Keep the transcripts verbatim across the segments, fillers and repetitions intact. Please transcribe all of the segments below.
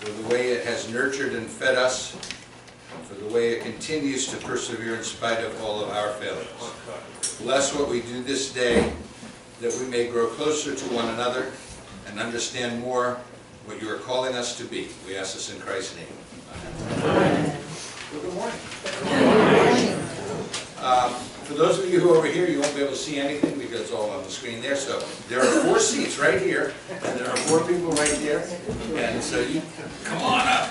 for the way it has nurtured and fed us, and for the way it continues to persevere in spite of all of our failures. Bless what we do this day, that we may grow closer to one another and understand more what you are calling us to be. We ask this in Christ's name. Amen. Well, good morning. Good morning. Um, for those of you who are over here, you won't be able to see anything because it's all on the screen there. So there are four seats right here, and there are four people right there. And so you come on up.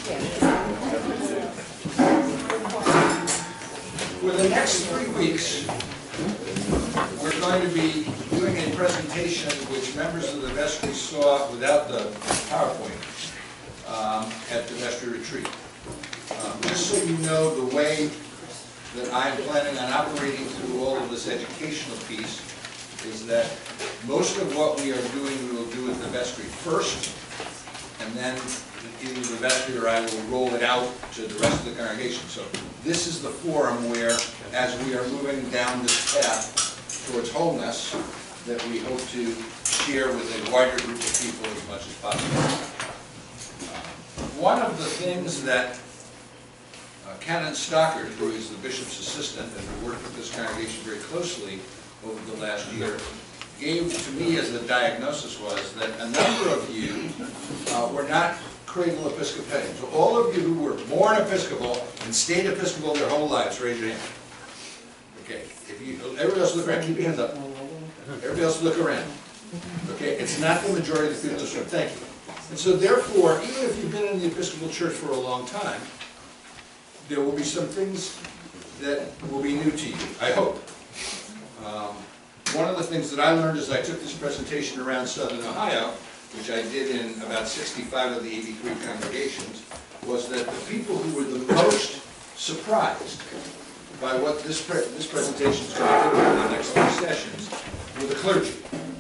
For the next three weeks, we're going to be doing a presentation which members of the vestry saw without the PowerPoint um, at the vestry retreat. Um, just so you know the way that I'm planning on operating through all of this educational piece is that most of what we are doing we will do at the vestry first, and then either the vestry or I will roll it out to the rest of the congregation. So this is the forum where, as we are moving down this path towards wholeness, that we hope to share with a wider group of people as much as possible. Uh, one of the things that uh, Canon Stockard, who is the bishop's assistant and who worked with this congregation very closely over the last year, gave to me as a diagnosis was that a number of you uh, were not cradle Episcopalians. So all of you who were born Episcopal and stayed Episcopal their whole lives, raise your hand. Okay, if you, everybody else look around, keep your hands up. Everybody else look around. Okay, it's not the majority of the people in this room. Thank you. And so therefore, even if you've been in the Episcopal Church for a long time, there will be some things that will be new to you, I hope. Um, one of the things that I learned as I took this presentation around Southern Ohio, which I did in about sixty-five of the eighty-three congregations, was that the people who were the most surprised by what this, pre this presentation is going to do in the next few sessions were the clergy.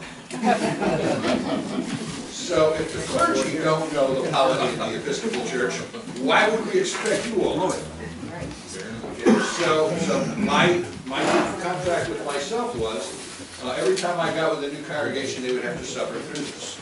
So if the clergy don't know the polity of the Episcopal Church, why would we expect you all to know it? Okay, so, so my, my contract with myself was, uh, every time I got with a new congregation, they would have to suffer through this.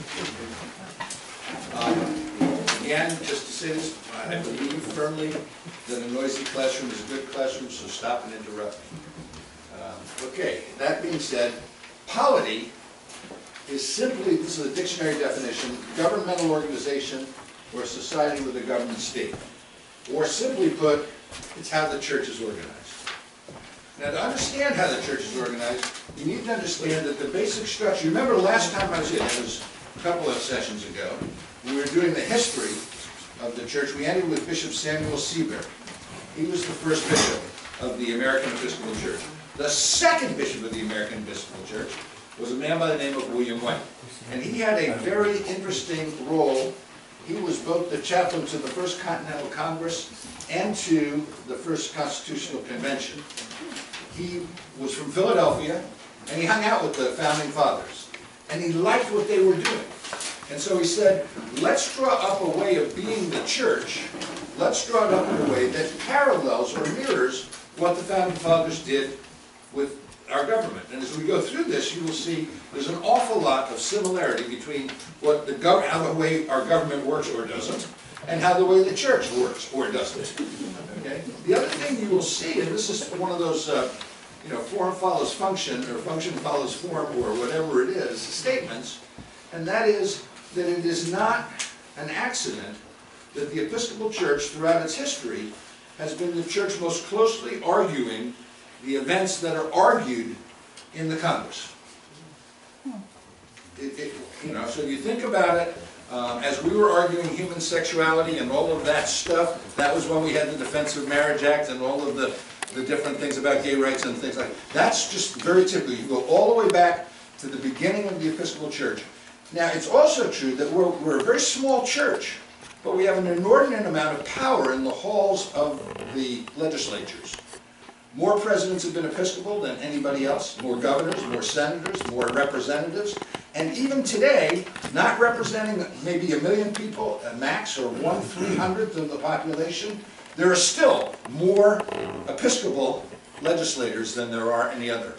Um, again, just to say this, I believe firmly that a noisy classroom is a good classroom, so stop and interrupt me. Um, okay, that being said, polity is simply, this is a dictionary definition, governmental organization or society with a government state. Or simply put, it's how the church is organized. Now to understand how the church is organized, you need to understand that the basic structure, you remember the last time I was here, it was a couple of sessions ago, we were doing the history of the church. We ended with Bishop Samuel Seabury. He was the first bishop of the American Episcopal Church. The second bishop of the American Episcopal Church was a man by the name of William White. And he had a very interesting role. He was both the chaplain to the First Continental Congress and to the First Constitutional Convention. He was from Philadelphia, and he hung out with the Founding Fathers. And he liked what they were doing. And so he said, let's draw up a way of being the church. Let's draw it up in a way that parallels or mirrors what the Founding Fathers did with our government. And as we go through this, you will see there's an awful lot of similarity between what the gov how the way our government works or doesn't, and how the way the church works or doesn't. Okay? The other thing you will see, and this is one of those, uh, you know, form follows function, or function follows form, or whatever it is, statements, and that is that it is not an accident that the Episcopal Church, throughout its history, has been the church most closely arguing the events that are argued in the Congress. It, it, you know, so you think about it, um, as we were arguing human sexuality and all of that stuff, that was when we had the Defense of Marriage Act and all of the, the different things about gay rights and things like that. That's just very typical. You go all the way back to the beginning of the Episcopal Church. Now, it's also true that we're, we're a very small church, but we have an inordinate amount of power in the halls of the legislatures. More presidents have been Episcopal than anybody else, more governors, more senators, more representatives, and even today, not representing maybe a million people at max, or one three-hundredth of the population, there are still more Episcopal legislators than there are any other.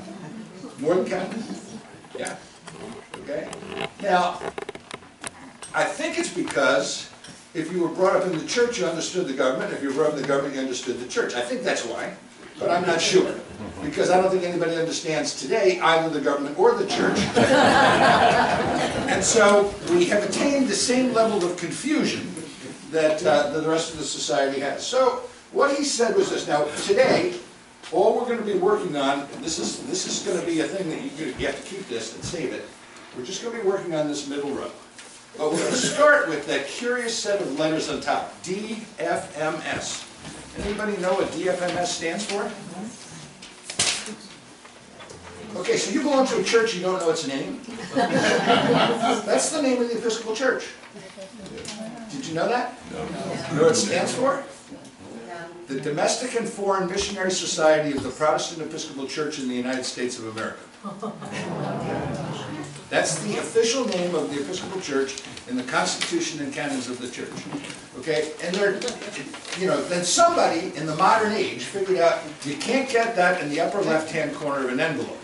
More than Catholic? Yeah. Okay? Now, I think it's because if you were brought up in the church, you understood the government. If you were brought up in the government, you understood the church. I think that's why, but I'm not sure. Because I don't think anybody understands today either the government or the church. And so we have attained the same level of confusion that, uh, that the rest of the society has. So what he said was this. Now today, all we're going to be working on, and this is, this is going to be a thing that you, you have to keep this and save it. We're just going to be working on this middle row. But we're going to start with that curious set of letters on top, D F M S. Anybody know what D F M S stands for? Okay, so you belong to a church, you don't know its name? That's the name of the Episcopal Church. Did you know that? No. You know what it stands for? The Domestic and Foreign Missionary Society of the Protestant Episcopal Church in the United States of America. That's the official name of the Episcopal Church in the Constitution and Canons of the Church. Okay, and they're, you know, then somebody in the modern age figured out you can't get that in the upper left-hand corner of an envelope.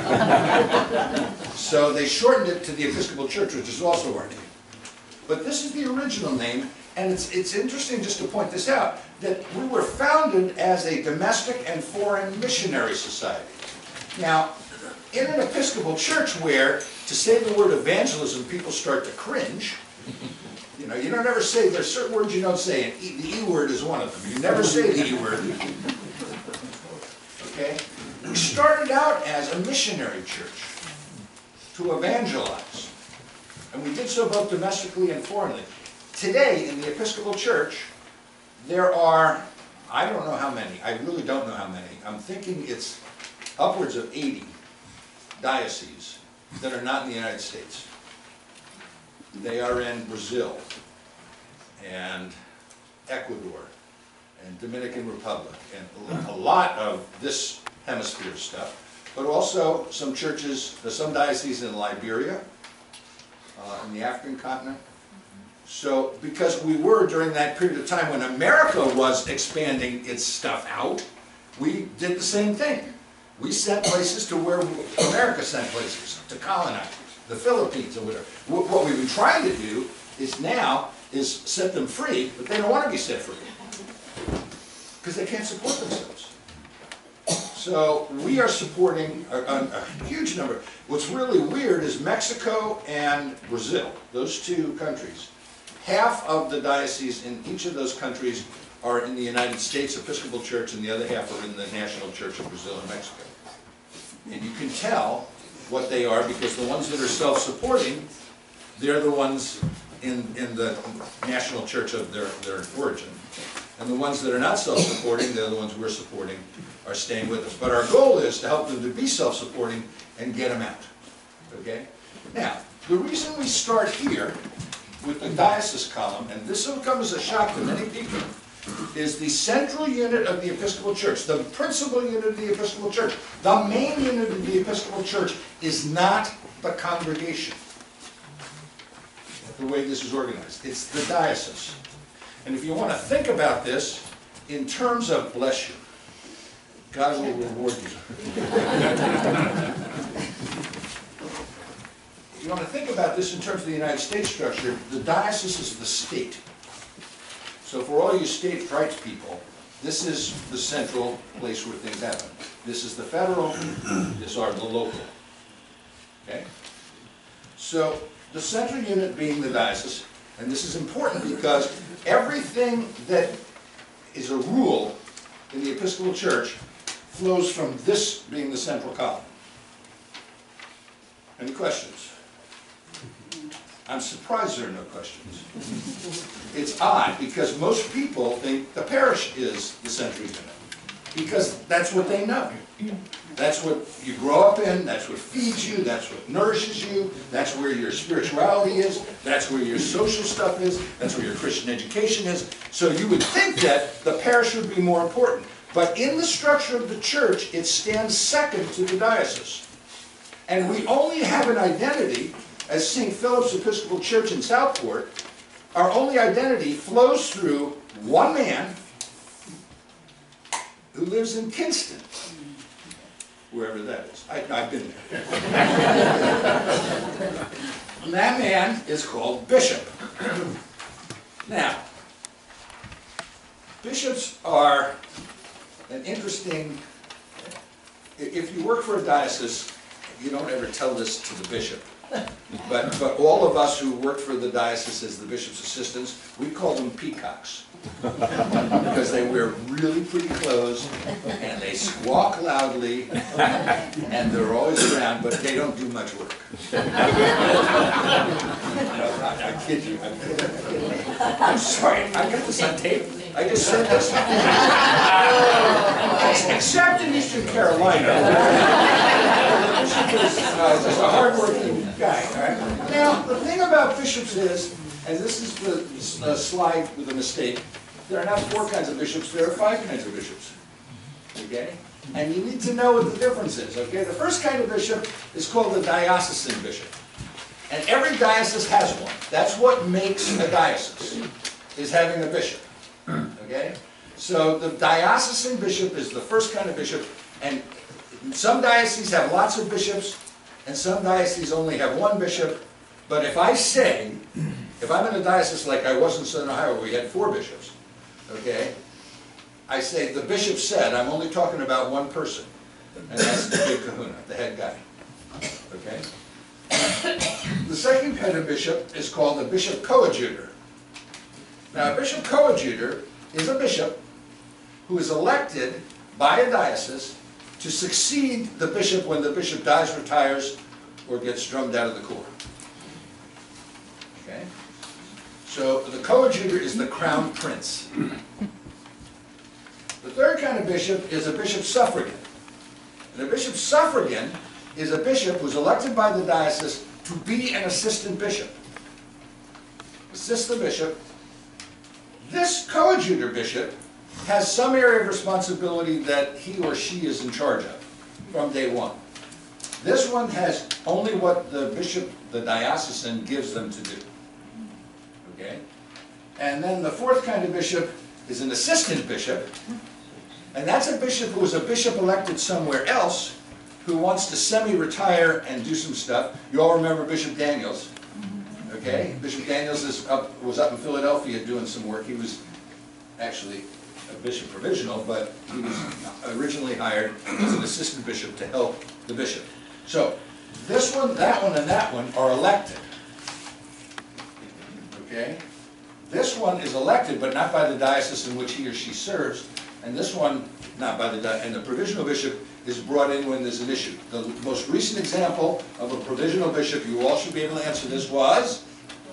So they shortened it to the Episcopal Church, which is also our name. But this is the original name, and it's, it's interesting just to point this out, that we were founded as a domestic and foreign missionary society. Now, in an Episcopal church where, to say the word evangelism, people start to cringe, you know, you don't ever say, there's certain words you don't say, and e, the E word is one of them. You never say the E word. Okay? We started out as a missionary church to evangelize. And we did so both domestically and foreignly. Today, in the Episcopal Church, there are, I don't know how many, I really don't know how many. I'm thinking it's upwards of eighty dioceses that are not in the United States. They are in Brazil, and Ecuador, and Dominican Republic, and a lot of this hemisphere stuff, but also some churches, there's some dioceses in Liberia, uh, in the African continent. So, because we were during that period of time when America was expanding its stuff out, we did the same thing. We sent places to where America sent places, to colonize, the Philippines or whatever. What we've been trying to do is now is set them free, but they don't want to be set free because they can't support themselves. So we are supporting a, a, a huge number. What's really weird is Mexico and Brazil, those two countries. Half of the dioceses in each of those countries are in the United States Episcopal Church, and the other half are in the National Church of Brazil and Mexico. And you can tell what they are because the ones that are self-supporting, they're the ones in, in the National Church of their, their origin. And the ones that are not self-supporting, they're the ones we're supporting, are staying with us. But our goal is to help them to be self-supporting and get them out. Okay? Now, the reason we start here with the diocese column, and this will come as a shock to many people, is the central unit of the Episcopal Church, the principal unit of the Episcopal Church. The main unit of the Episcopal Church is not the congregation, the way this is organized. It's the diocese. And if you want to think about this in terms of, bless you, God will reward you. If you want to think about this in terms of the United States structure, the diocese is the state. So for all you state rights people, this is the central place where things happen. This is the federal, this are the local. Okay? So the central unit being the diocese, and this is important because everything that is a rule in the Episcopal Church flows from this being the central column. Any questions? I'm surprised there are no questions. It's odd because most people think the parish is the central unit because that's what they know. That's what you grow up in, that's what feeds you, that's what nourishes you, that's where your spirituality is, that's where your social stuff is, that's where your Christian education is. So you would think that the parish would be more important. But in the structure of the church, it stands second to the diocese. And we only have an identity as Saint Philip's Episcopal Church in Southport. Our only identity flows through one man who lives in Kinston, wherever that is. I, I've been there. And that man is called bishop. Now, bishops are an interesting, if you work for a diocese, you don't ever tell this to the bishop. But, but all of us who worked for the diocese as the bishop's assistants, we call them peacocks. Because they wear really pretty clothes, and they squawk loudly, and they're always around, but they don't do much work. No, I, I kid you. I kid you. I'm sorry, I got this on tape. I just said this. Except in Eastern Carolina. The bishop is uh, just a hardworking guy. All right? Now, the thing about bishops is, and this is the uh, slide with a mistake, there are not four kinds of bishops, there are five kinds of bishops. Okay? And you need to know what the difference is. Okay? The first kind of bishop is called the diocesan bishop. And every diocese has one. That's what makes a diocese, is having a bishop. Okay? So the diocesan bishop is the first kind of bishop, and some dioceses have lots of bishops, and some dioceses only have one bishop. But if I say, if I'm in a diocese like I was in Southern Ohio, where we had four bishops, okay, I say, the bishop said, I'm only talking about one person, and that's the big kahuna, the head guy. Okay? The second kind of bishop is called the bishop coadjutor. Now, a bishop coadjutor is a bishop who is elected by a diocese to succeed the bishop when the bishop dies, retires, or gets drummed out of the corps. Okay? So the coadjutor is the crown prince. The third kind of bishop is a bishop suffragan. And a bishop suffragan is a bishop who's elected by the diocese to be an assistant bishop. Assist the bishop. This coadjutor bishop has some area of responsibility that he or she is in charge of from day one. This one has only what the bishop, the diocesan, gives them to do. Okay? And then the fourth kind of bishop is an assistant bishop. And that's a bishop who is a bishop elected somewhere else who wants to semi-retire and do some stuff. You all remember Bishop Daniels. Okay? Bishop Daniels is up, was up in Philadelphia doing some work. He was actually a bishop provisional, but he was originally hired as an assistant bishop to help the bishop. So, this one, that one, and that one are elected. Okay? This one is elected, but not by the diocese in which he or she serves, and this one, not by the diocese, and the provisional bishop is brought in when there's an issue. The most recent example of a provisional bishop, you all should be able to answer this, was?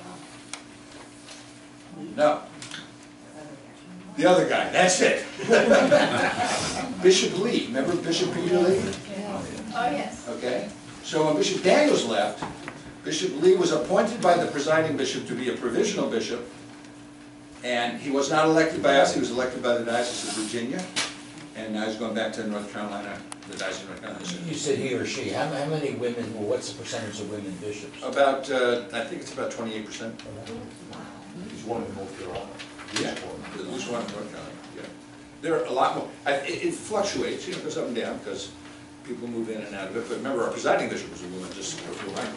No. The other guy, that's it. Bishop Lee, remember Bishop Peter Lee? Oh, yes. Okay, so when Bishop Daniels left, Bishop Lee was appointed by the presiding bishop to be a provisional bishop, and he was not elected by us, he was elected by the Diocese of Virginia, and now he's going back to North Carolina, the Diocese of North Carolina. You said he or she. How, how many women, well, what's the percentage of women bishops? About, uh, I think it's about twenty-eight percent. He's one in North Carolina. Yeah, at least one in North Carolina, yeah. There are a lot more, I, it, it fluctuates, you know, it goes up and down, because people move in and out of it, but remember, our presiding bishop was a woman just a few hundred.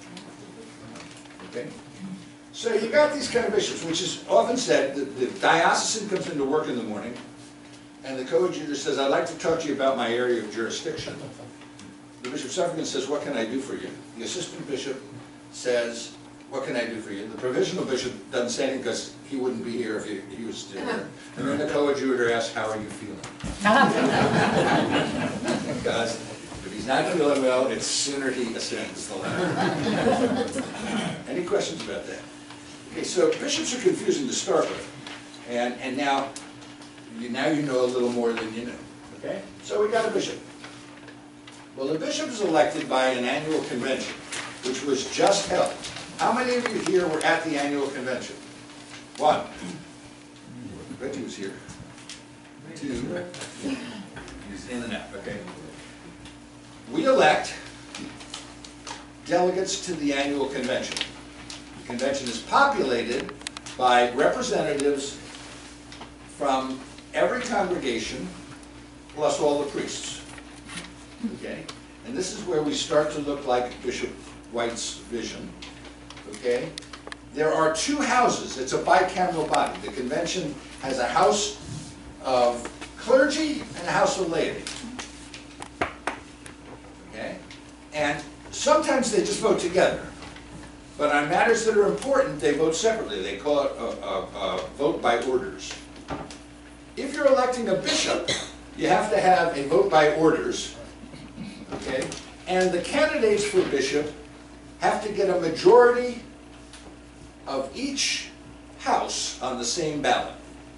Okay? So you got these kind of bishops, which is often said, the, the diocesan comes into work in the morning, and the coadjutor says, I'd like to talk to you about my area of jurisdiction. The bishop suffragan says, what can I do for you? The assistant bishop says, what can I do for you? The provisional bishop doesn't say anything because he wouldn't be here if he, he was still here. And then the coadjutor asks, how are you feeling? Because if he's not feeling well, it's sooner he ascends the ladder. Any questions about that? Okay, so bishops are confusing to start with. And, and now, you, now you know a little more than you know. Okay? So we got a bishop. Well, the bishop is elected by an annual convention, which was just held. How many of you here were at the annual convention? One. Reggie was here. Two. He's in and out, okay. We elect delegates to the annual convention. The convention is populated by representatives from every congregation, plus all the priests. Okay? And this is where we start to look like Bishop White's vision. okay? There are two houses, it's a bicameral body. The convention has a house of clergy and a house of laity. Okay? And sometimes they just vote together. But on matters that are important, they vote separately. They call it a, a, a vote by orders. If you're electing a bishop, you have to have a vote by orders, okay? And the candidates for bishop have to get a majority of each house on the same ballot.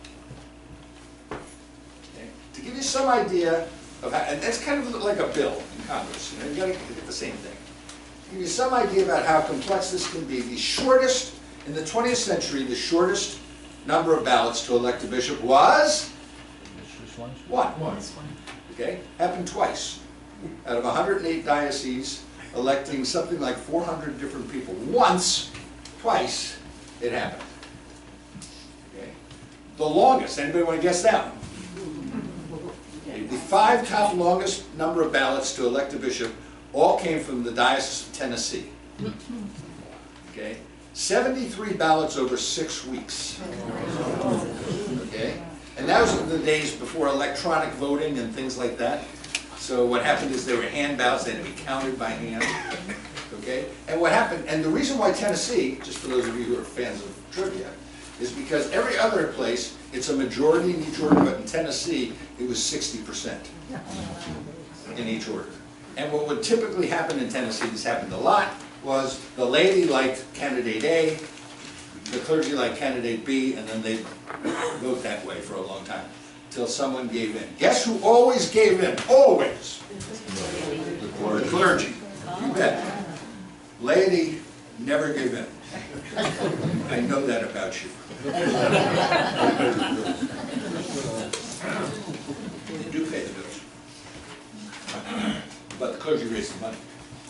Okay? To give you some idea of how, and that's kind of like a bill in Congress, you know, you gotta get the same thing. To give you some idea about how complex this can be, the shortest, in the twentieth century, the shortest number of ballots to elect a bishop was one. Once. Okay, happened twice. Out of one hundred eight dioceses, electing something like four hundred different people. Once, twice, it happened. Okay, the longest. Anybody want to guess that one? Okay. The five top longest number of ballots to elect a bishop all came from the Diocese of Tennessee. Okay, seventy-three ballots over six weeks. Okay. And that was in the days before electronic voting and things like that. So what happened is there were hand ballots, they had to be counted by hand. Okay? And what happened, and the reason why Tennessee, just for those of you who are fans of trivia, is because every other place, it's a majority in each order, but in Tennessee, it was sixty percent in each order. And what would typically happen in Tennessee, this happened a lot, was the laity liked candidate A, the clergy liked candidate B, and then they'd vote that way for a long time, till someone gave in. Guess who always gave in? Always! The clergy. You bet. Laity never gave in. I know that about you. They do pay the bills. But the clergy raised the money.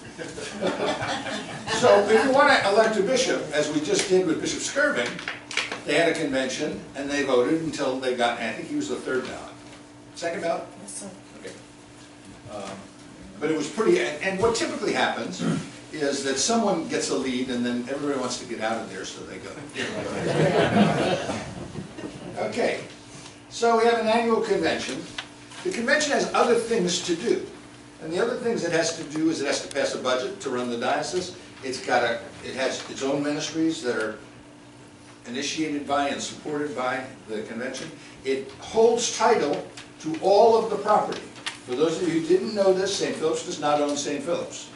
So if you want to elect a bishop, as we just did with Bishop Skirvin, they had a convention and they voted until they got, I think he was the third ballot. Second ballot? Yes, sir. Okay. Um, but it was pretty, and, and what typically happens is that someone gets a lead and then everybody wants to get out of there, so they go. Okay, so we have an annual convention. The convention has other things to do. And the other things it has to do is it has to pass a budget to run the diocese. It's got a, it has its own ministries that are initiated by and supported by the convention. It holds title to all of the property. For those of you who didn't know this, Saint Philip's does not own Saint Philip's.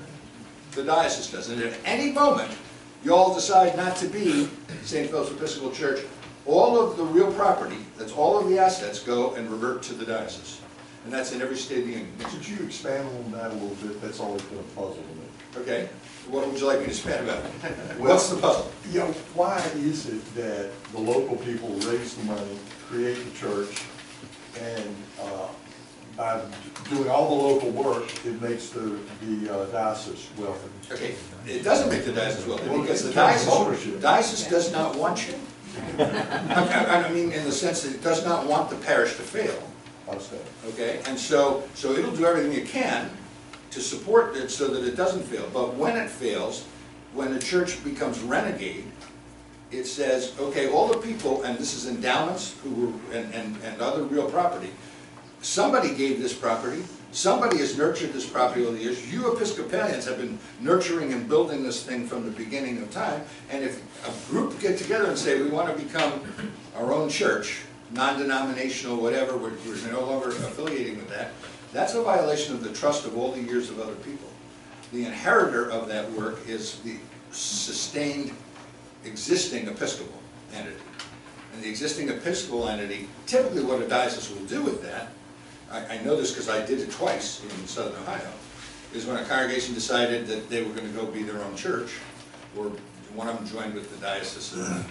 The diocese does. And at any moment, you all decide not to be Saint Philip's Episcopal Church, all of the real property, that's all of the assets, go and revert to the diocese. And that's in every state of the Union. Could you expand on that a little bit? That's always been a puzzle to me. Okay, what would you like me to expand about? Well, What's the puzzle? You know, why is it that the local people raise the money, create the church, and uh, by doing all the local work, it makes the, the uh, diocese wealthy? Okay, it doesn't make the diocese wealthy Well, because the in terms of diocese, ownership. diocese does not want you. I, I, I mean, in the sense that it does not want the parish to fail. I understand. Okay, and so, so it'll do everything it can to support it so that it doesn't fail. But when it fails, when the church becomes renegade, it says, okay, all the people, and this is endowments who were, and, and, and other real property, somebody gave this property, somebody has nurtured this property over the years. You Episcopalians have been nurturing and building this thing from the beginning of time, and if a group get together and say, we want to become our own church, non-denominational, whatever, we're, we're no longer affiliating with that, that's a violation of the trust of all the years of other people. The inheritor of that work is the sustained existing Episcopal entity. And the existing Episcopal entity, typically what a diocese will do with that, I, I know this because I did it twice in Southern Ohio, is when a congregation decided that they were going to go be their own church, or one of them joined with the Diocese of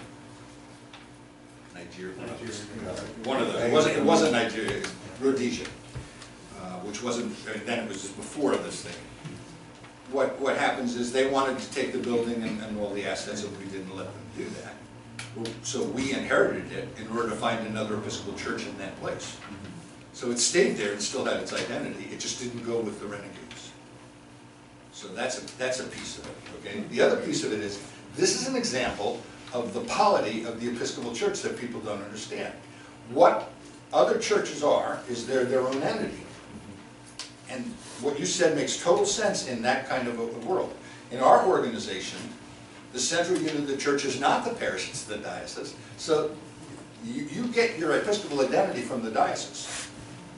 Nigeria. One of them. It wasn't, it wasn't Nigeria, it was Rhodesia, uh, which wasn't, I mean, then it was before this thing. What, what happens is they wanted to take the building and, and all the assets, and we didn't let them do that. So we inherited it in order to find another Episcopal church in that place. So it stayed there and still had its identity, it just didn't go with the renegades. So that's a, that's a piece of it, okay? The other piece of it is, This is an example of the polity of the Episcopal Church that people don't understand. What other churches are, is they're their own entity. And what you said makes total sense in that kind of a world. In our organization, the central unit of the church is not the parish, it's the diocese. So you, you get your Episcopal identity from the diocese.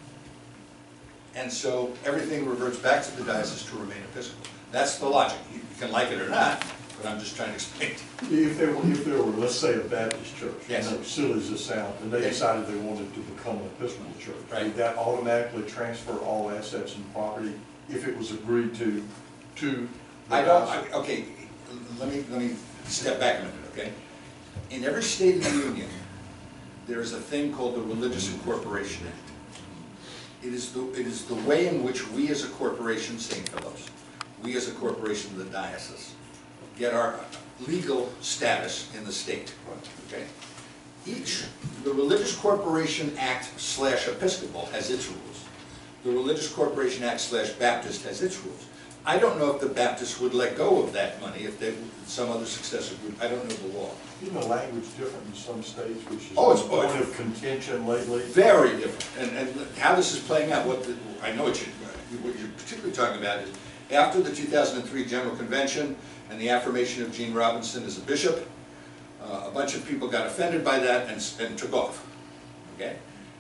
And so everything reverts back to the diocese to remain Episcopal. That's the logic. You can like it or not, but I'm just trying to explain to you. If there were, if there were, let's say, a Baptist church, Yes. and as silly as it sounds, and they Yes. decided they wanted to become an Episcopal church, Right. would that automatically transfer all assets and property if it was agreed to, to the I don't, diocese? I- okay, let me, let me step back a minute, okay? In every state of the Union, there is a thing called the Religious Incorporation Act. It is the, it is the way in which we as a corporation, Saint Philip's, we as a corporation, the diocese, get our legal status in the state, okay? Each, the Religious Corporation Act slash Episcopal has its rules. The Religious Corporation Act slash Baptist has its rules. I don't know if the Baptists would let go of that money if they, some other successor group, I don't know the law. You know, language different in some states, which is Oh, a it's- oh, point it's- of contention lately. Very different, and, and how this is playing out, what the, I know what you, what you're particularly talking about is, after the two thousand three General Convention and the affirmation of Gene Robinson as a bishop, uh, a bunch of people got offended by that and, and took off, okay?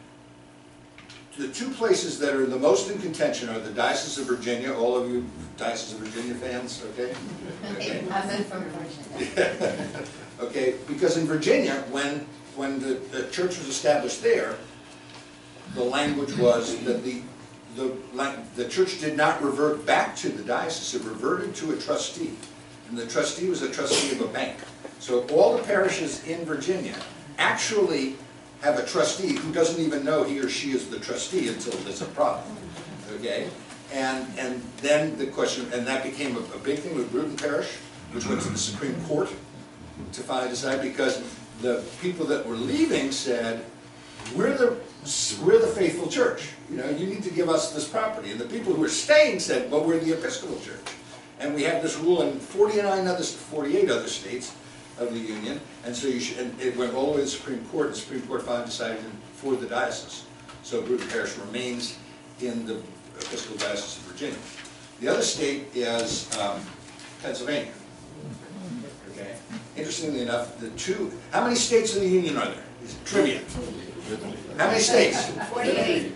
The two places that are the most in contention are the Diocese of Virginia, all of you Diocese of Virginia fans, okay? Okay. I'm from Virginia. Okay, because in Virginia, when, when the, the church was established there, the language was that the, the, lang- the church did not revert back to the diocese, it reverted to a trustee. And the trustee was a trustee of a bank. So all the parishes in Virginia actually have a trustee who doesn't even know he or she is the trustee until there's a problem, okay? And, and then the question, and that became a, a big thing with Bruton Parish, which went to the Supreme Court to finally decide, because the people that were leaving said, we're the, we're the faithful church, you know, you need to give us this property. And the people who were staying said, well, we're the Episcopal church. And we have this rule in forty-nine other, forty-eight other states of the Union, and so you should, and it went all the way to the Supreme Court, and the Supreme Court finally decided for the diocese. So Bruton Parish remains in the Episcopal Diocese of Virginia. The other state is um, Pennsylvania. Okay. Interestingly enough, the two, how many states in the Union are there? Is trivia. How many states? Forty-eight.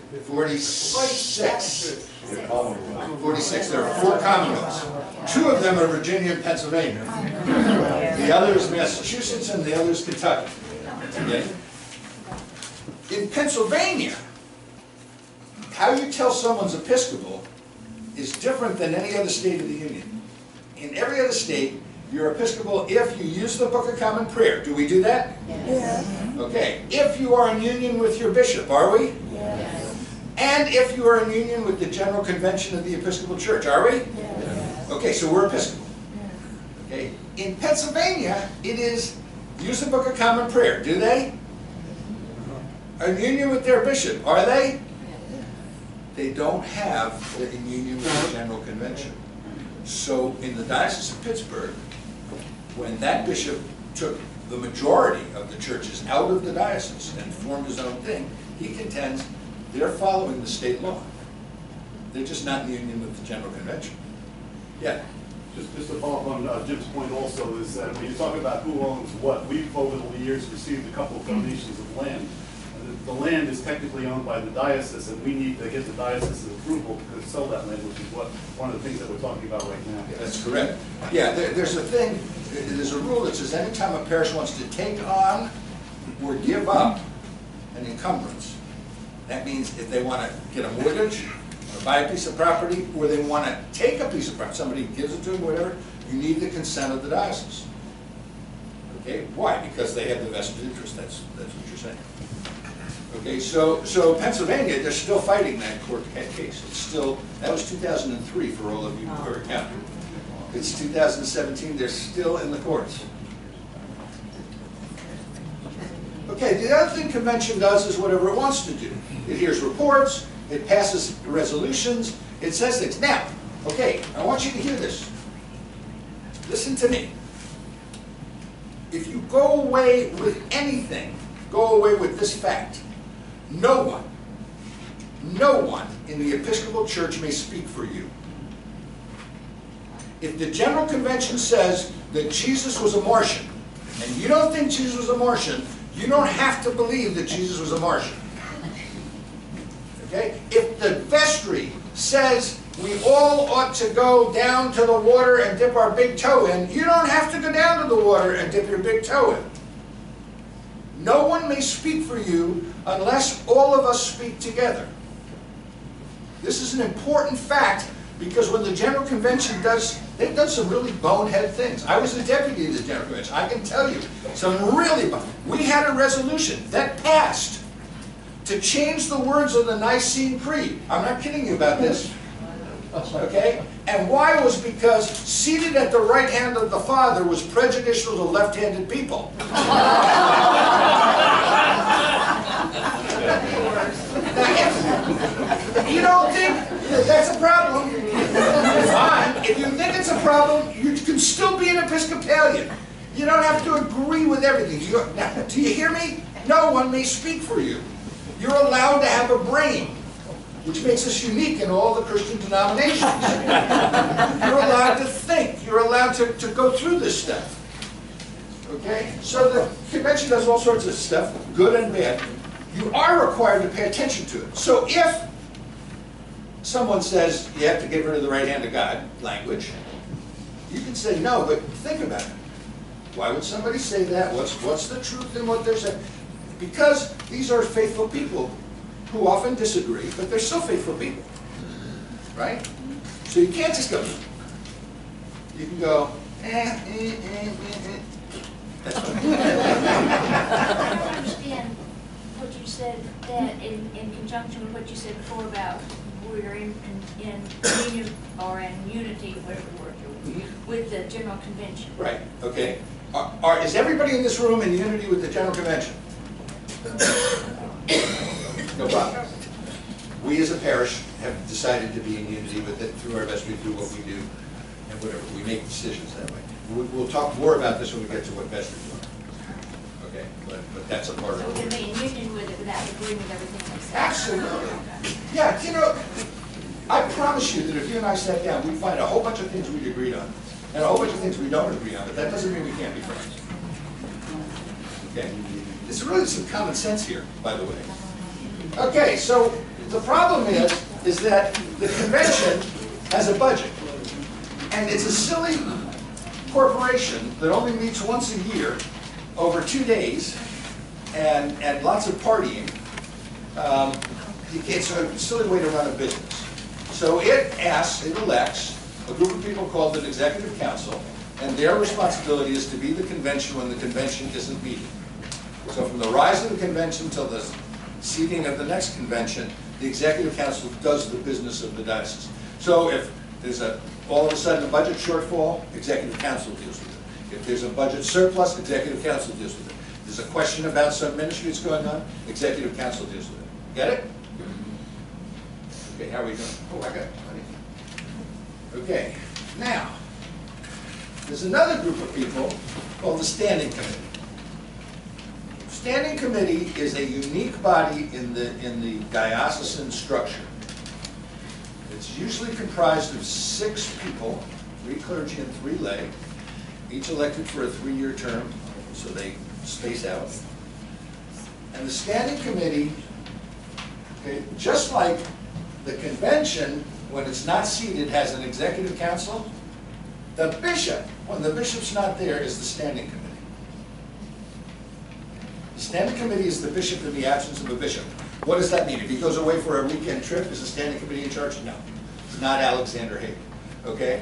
Forty-six. The Commonwealth. Forty-six. There are four commonwealths. Two of them are Virginia and Pennsylvania. The other is Massachusetts and the other is Kentucky. Okay? In Pennsylvania, how you tell someone's Episcopal is different than any other state of the Union. In every other state, you're Episcopal if you use the Book of Common Prayer. Do we do that? Yes. Okay. If you are in union with your bishop, are we? Yes. And if you are in union with the General Convention of the Episcopal Church, are we? Yes. Okay, so we're Episcopal. Okay. In Pennsylvania, it is use the Book of Common Prayer. Do they? Are in union with their bishop, are they? They don't have the in union with the General Convention. So in the Diocese of Pittsburgh, when that bishop took the majority of the churches out of the diocese and formed his own thing, he contends they're following the state law. They're just not in union with the General Convention. Yeah. Just, just to follow up on uh, Jim's point also is that when you talk about who owns what, we've over the years received a couple of donations of land. The, the land is technically owned by the diocese, and we need to get the diocese's approval to sell that land, which is what one of the things that we're talking about right now. That's correct. Yeah, there, there's a thing, there's a rule that says anytime a parish wants to take on or give up an encumbrance, that means if they want to get a mortgage, or buy a piece of property, or they want to take a piece of property, somebody gives it to them, whatever, you need the consent of the diocese. Okay, why? Because they have the vested interest, that's, that's what you're saying. Okay, so, so Pennsylvania, they're still fighting that court case. It's still, that was two thousand three for all of you who are counting. It's two thousand seventeen, they're still in the courts. Okay, the other thing convention does is whatever it wants to do. It hears reports, it passes resolutions, it says things. Now, okay, I want you to hear this. Listen to me. go away with anything, go away with this fact. No one, no one in the Episcopal Church may speak for you. If the General Convention says that Jesus was a Martian, and you don't think Jesus was a Martian, you don't have to believe that Jesus was a Martian. Okay? If the vestry says we all ought to go down to the water and dip our big toe in, you don't have to go down to the water and dip your big toe in. No one may speak for you unless all of us speak together. This is an important fact because when the General Convention does, they've done some really bonehead things. I was a deputy of the General Convention. I can tell you some really, we had a resolution that passed to change the words of the Nicene Creed. I'm not kidding you about this. Okay? And why was because seated at the right hand of the Father was prejudicial to left-handed people. Now, if, if you don't think that that's a problem, fine. If you think it's a problem, you can still be an Episcopalian. You don't have to agree with everything. You, now, do you hear me? No one may speak for you. You're allowed to have a brain, which makes us unique in all the Christian denominations. You're allowed to think. You're allowed to, to go through this stuff. Okay? So the convention does all sorts of stuff, good and bad. You are required to pay attention to it. So if someone says you have to get rid of the right hand of God language, you can say no, but think about it. Why would somebody say that? What's, what's the truth in what they're saying? Because these are faithful people who often disagree, but they're still faithful people, right? So you can't just go, you can go, eh, eh, eh, eh, eh. That's what I don't understand what you said, that in, in conjunction with what you said before about we're in, in, in union, or in unity, whatever the word you're Mhm. with the General Convention. Right, okay. Are, are, is everybody in this room in unity with the General Convention? No problem. We as a parish have decided to be in unity with it through our vestry, through what we do, and whatever. We make decisions that way. We'll, we'll talk more about this when we get to what vestry do. Okay, but, but that's a part So we of can it. be in union with it without agreeing with everything they say. Absolutely. Yeah, you know, I promise you that if you and I sat down, we'd find a whole bunch of things we'd agreed on, and a whole bunch of things we don't agree on, but that doesn't mean we can't be friends. Okay? There's really some common sense here, by the way. Okay, so the problem is, is that the convention has a budget. And it's a silly corporation that only meets once a year over two days and, and lots of partying. Um, it's a silly way to run a business. So it asks, it elects a group of people called an executive council, and their responsibility is to be the convention when the convention isn't meeting. So from the rise of the convention till the seating of the next convention, the executive council does the business of the diocese. So if there's a, all of a sudden a budget shortfall, executive council deals with it. If there's a budget surplus, executive council deals with it. If there's a question about some ministry that's going on, executive council deals with it. Get it? Okay, how are we doing? Oh, I got it. Okay, now, there's another group of people called the Standing Committee. Standing Committee is a unique body in the, in the diocesan structure. It's usually comprised of six people, three clergy and three lay, each elected for a three-year term, so they space out. And the Standing Committee, okay, just like the convention, when it's not seated, has an executive council, the bishop, when the bishop's not there, is the Standing Committee. The Standing Committee is the bishop in the absence of a bishop. What does that mean? If he goes away for a weekend trip, is the Standing Committee in charge? No. It's not Alexander Haig, okay?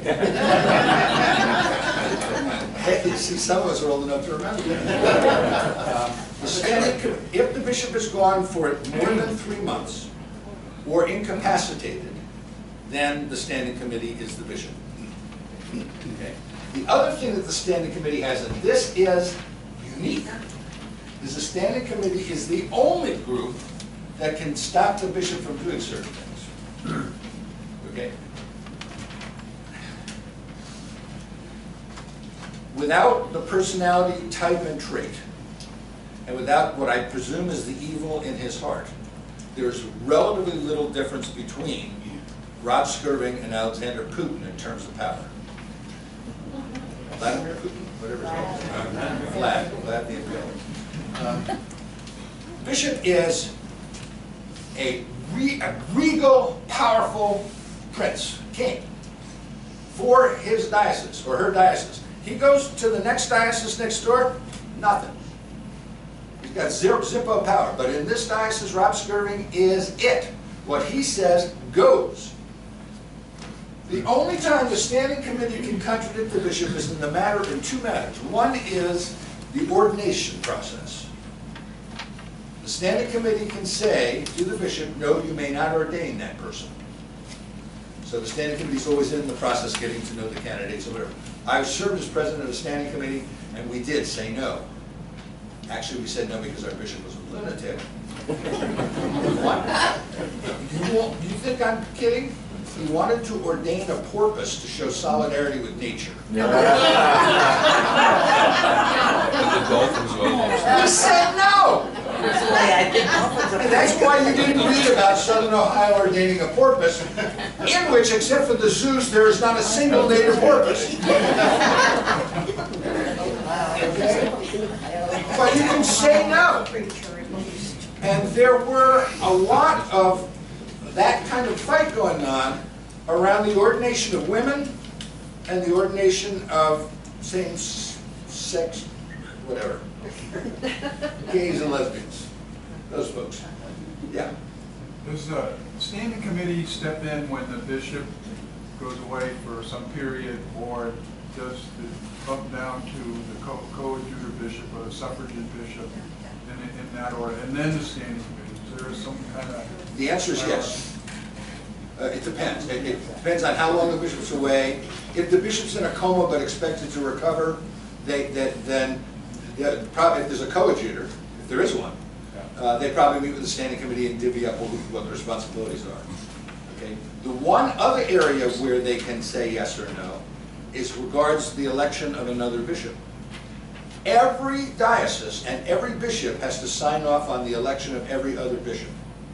Hey, you see, some of us are old enough to remember that. Um, the Standing Com- if the bishop is gone for more than three months or incapacitated, then the Standing Committee is the bishop. Okay. The other thing that the Standing Committee has, and this is unique, is the Standing Committee is the only group that can stop the bishop from doing certain things. Okay? without the personality type and trait, and without what I presume is the evil in his heart, there's relatively little difference between Rob Skirving and Alexander Putin in terms of power. Vladimir Putin, whatever his name is. Vlad, Vlad the Impaler. Um, Bishop is a, re a regal, powerful prince, king, for his diocese, or her diocese. He goes to the next diocese next door, nothing. He's got zero, zippo power, but in this diocese, Rob Skirving is it. What he says goes. The only time the standing committee can contradict the bishop is in the matter, in two matters. One is the ordination process. The standing committee can say to the bishop, no, you may not ordain that person. So the standing committee is always in the process getting to know the candidates or whatever. I served as president of the standing committee, and we did say no. Actually, we said no because our bishop was a lunatic. What? You, won't, you think I'm kidding? He wanted to ordain a porpoise to show solidarity with nature. And the dolphins were He said no! And that's why you didn't read about Southern Ohio ordaining a porpoise, in which, except for the zoos, there is not a single native porpoise. Okay? But you can say no. And there were a lot of that kind of fight going on around the ordination of women and the ordination of same-sex, whatever, gays and lesbians, those folks. Yeah. Does the standing committee step in when the bishop goes away for some period, or does it bump down to the co- coadjutor bishop or the suffragan bishop in, in that order, and then the standing committee? So there is some kind of... The answer is yes. Uh, it depends. It, it depends on how long the bishop's away. If the bishop's in a coma but expected to recover, they, they, then yeah, probably if there's a coadjutor, if there is one, uh, they probably meet with the standing committee and divvy up what, what the responsibilities are. Okay. The one other area where they can say yes or no is regards the election of another bishop. Every diocese and every bishop has to sign off on the election of every other bishop.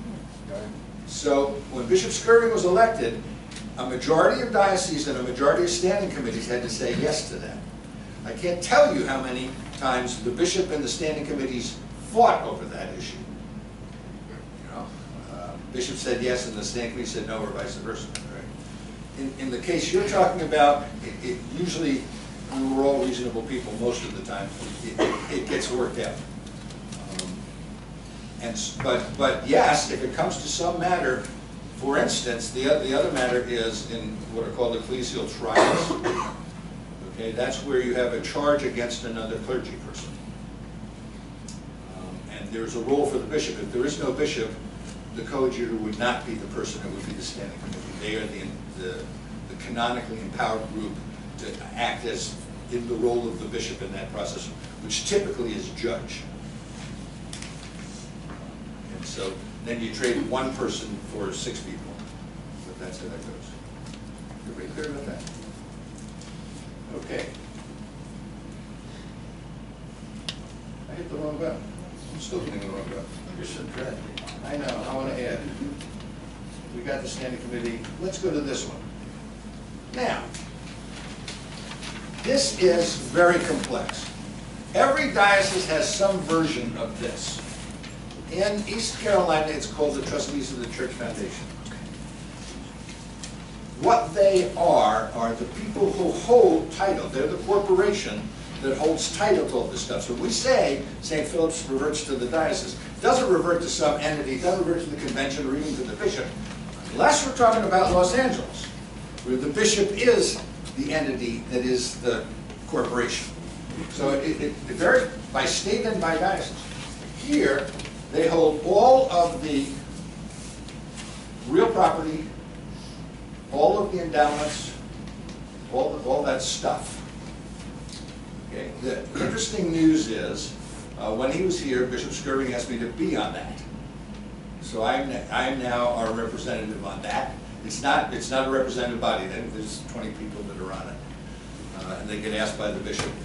So when Bishop Skirving was elected, a majority of dioceses and a majority of standing committees had to say yes to that. I can't tell you how many times the bishop and the standing committees fought over that issue. You know, uh, bishop said yes and the standing committee said no, or vice versa. Right? In, in the case you're talking about, it, it usually, we're all reasonable people most of the time, it, it, it gets worked out. And, but, but yes, if it comes to some matter, for instance, the, the other matter is in what are called ecclesial trials. Okay, that's where you have a charge against another clergy person. Um, and there's a role for the bishop. If there is no bishop, the coadjutor would not be the person, it would be the standing committee. They are the, the, the canonically empowered group to act as in the role of the bishop in that process, which typically is judge. So then you trade one person for six people. But that's how that goes. Everybody clear about that? Okay. I hit the wrong button. I'm still hitting the wrong button. You're so dread. I know. I want to add. We got the standing committee. Let's go to this one. Now, this is very complex. Every diocese has some version of this. In East Carolina, it's called the Trustees of the Church Foundation. What they are, are the people who hold title. They're the corporation that holds title to all this stuff. So when we say Saint Philip's reverts to the diocese, it doesn't revert to some entity, it doesn't revert to the convention or even to the bishop, unless we're talking about Los Angeles, where the bishop is the entity that is the corporation. So it, it, it varies by state and by diocese. Here, they hold all of the real property, all of the endowments, all, the, all that stuff. Okay. The interesting news is, uh, when he was here, Bishop Skirving asked me to be on that. So I'm, I'm now our representative on that. It's not, it's not a representative body. Then there's twenty people that are on it. Uh, and they get asked by the bishop.